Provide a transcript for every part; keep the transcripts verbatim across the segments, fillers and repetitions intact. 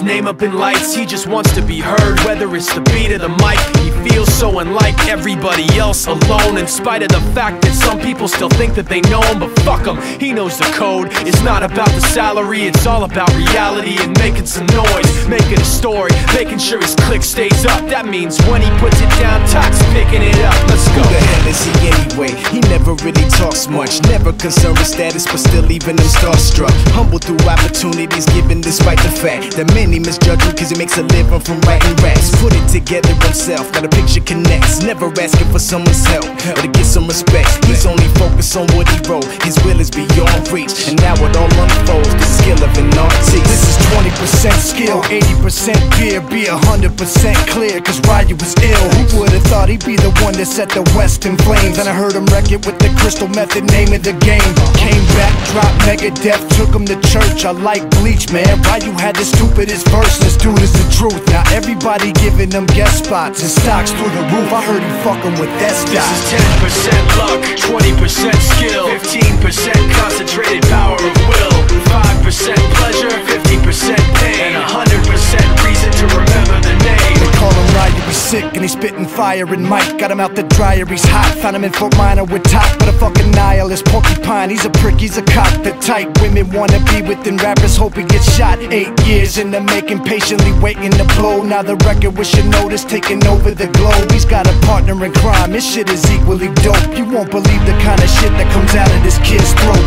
name up in lights. He just wants to be heard, whether it's the beat or the mic. He feels so unlike everybody else, alone, in spite of the fact that some people still think that they know him. But fuck him, he knows the code. It's not about the salary, it's all about reality and making some noise, making a story, making sure his click stays up. That means when he puts it down, Tox picking it up. Let's go. Who the hell is he anyway? He never really talks much, never concerned with status, but still leaving him starstruck. Humble through opportunities given despite the fact that many misjudge him cause he makes a living from writing raps. Put it together himself, got a picture connects, never asking for someone's help or to get some respect. He's only focused on what he wrote, his will is beyond reach, and now it all unfolds, the skill of an artist. This is twenty percent skill, eighty percent beer, be one hundred percent clear, cause Ryu was ill. Who would've thought he'd be the one that set the West in flames? And I heard him wreck it with the crystal method, name of the game. Came back, dropped Megadeth, took him to church. I like Bleach, man. Ryu had the stupidest verse, this dude is the truth. Now everybody giving them guest spots and stocks through the roof. I heard he fucking with that stock. This is ten percent luck, twenty percent skill, fifteen percent concentrated power of will, five percent pleasure, fifty percent pain, and one hundred percent reason to remember the name. They call him Ryu, he's sick and he's spitting fire. And Mike got him out the dryer, he's hot. Found him in Fort Minor with top, but a fucking nihilist porcupine. He's a prick, he's a cock. The type women wanna be within rappers, hope he gets shot. Eight years in the making, patiently waiting to blow. Now the record with your notice taking over the globe. He's got a partner in crime, his shit is equally dope. You won't believe the kind of shit that comes out of this kid's throat.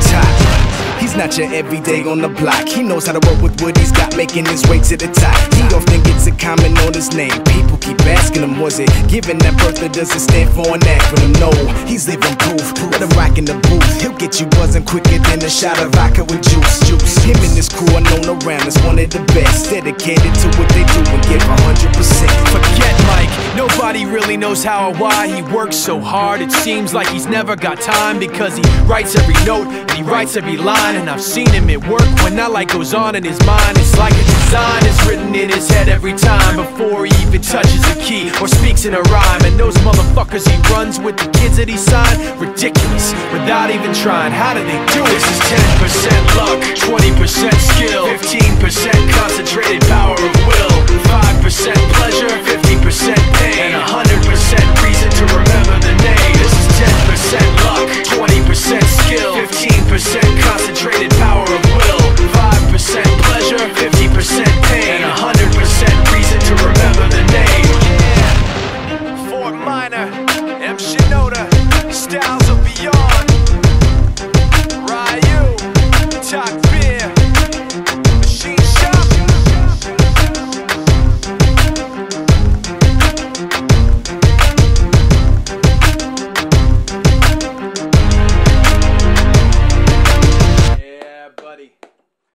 He's not your everyday on the block. He knows how to work with what he's got, making his way to the top. He often gets a comment on his name. People keep asking him, was it given that birth that doesn't stand for an acronym? No, he's living proof. Let him rock in the booth. He'll get you buzzing quicker than a shot of vodka with juice. Juice. Him and his crew are known around as one of the best, dedicated to what they do and give one hundred percent. Forget Mike, nobody really knows how or why he works so hard. It seems like he's never got time, because he writes every note and he writes every line. And I've seen him at work when that light goes on in his mind. It's like a design is written in his head every time, before he even touches a key or speaks in a rhyme. And those motherfuckers he runs with, the kids that he signed, ridiculous, without even trying. How do they do it? This is ten percent luck, twenty percent skill, fifteen percent concentrated power of will, five percent pleasure, fifty percent pain, and one hundred percent reason to remember the